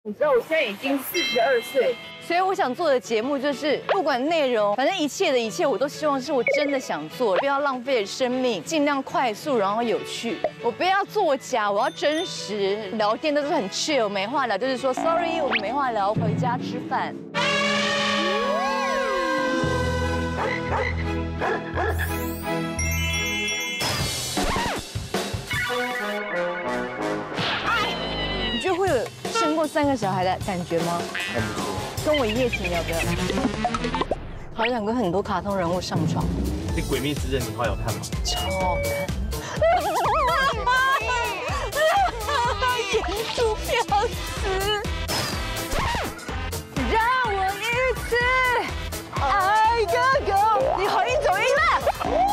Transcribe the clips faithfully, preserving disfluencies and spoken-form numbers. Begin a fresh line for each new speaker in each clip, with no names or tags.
你知道我现在已经四十二岁，所以我想做的节目就是不管内容，反正一切的一切，我都希望是我真的想做，不要浪费生命，尽量快速然后有趣。我不要作假，我要真实。聊天都是很 chill， 没话聊，就是说 sorry， 我们没话聊，回家吃饭。你觉得会有生过三个小孩的感觉吗？
还不错。
跟我一夜情要不要？好想跟很多卡通人物上床。
那《鬼灭之刃》你会有看吗？
超好看。眼珠飘死。让我一次爱个够。你好，一走音了。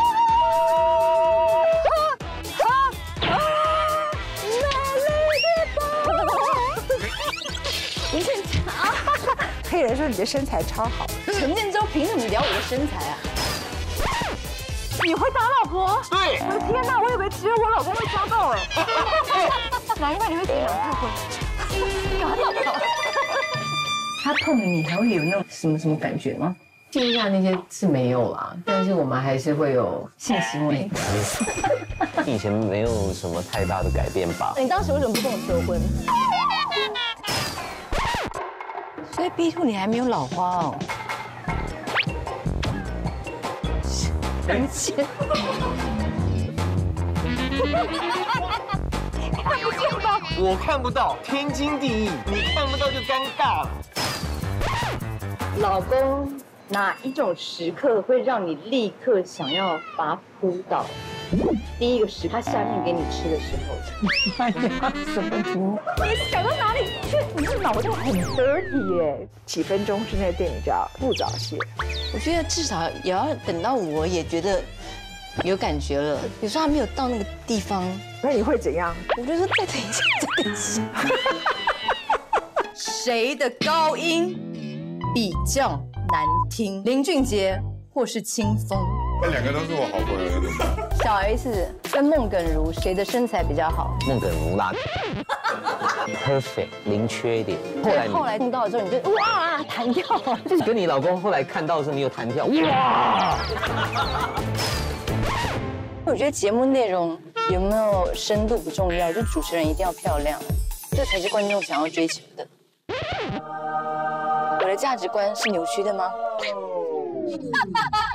林俊强，
黑人说你的身材超好。
陈建州凭什么聊我的身材啊？你会打老婆？
对。
我的天哪，我以为只有我老公会抓到哎。难怪你会结两次婚。打老婆。他碰了你还会有那种什么什么感觉吗？
性下那些是没有啦，但是我们还是会有
性行为。
以前没有什么太大的改变吧？
你当时为什么不跟我求婚？所以 B two 你还没有老花哦。对不起。看不见吧？
我看不到，天经地义，你看不到就尴尬了。
老公，哪一种时刻会让你立刻想要把他扑倒？第一个时刻，他下面给你吃的时候。哎呀，什么图？你想到哪里去？你这脑袋很 dirty 耶！
几分钟之内的电影叫不早泄。
我觉得至少也要等到我也觉得有感觉了。有时候还没有到那个地方，
那你会怎样？
我就说再等一下，再等一下。谁的高音比较难听？林俊杰或是清风？
那两个都是我好朋友，怎么办？
小 S 跟孟耿如谁的身材比较好？
孟耿如啦 ，perfect 零缺点。后来
后来碰到之后，你就哇弹跳，
就是跟你老公后来看到的时候，你有弹跳，哇！
我觉得节目内容有没有深度不重要，就主持人一定要漂亮，这才是观众想要追求的。我的价值观是扭曲的吗？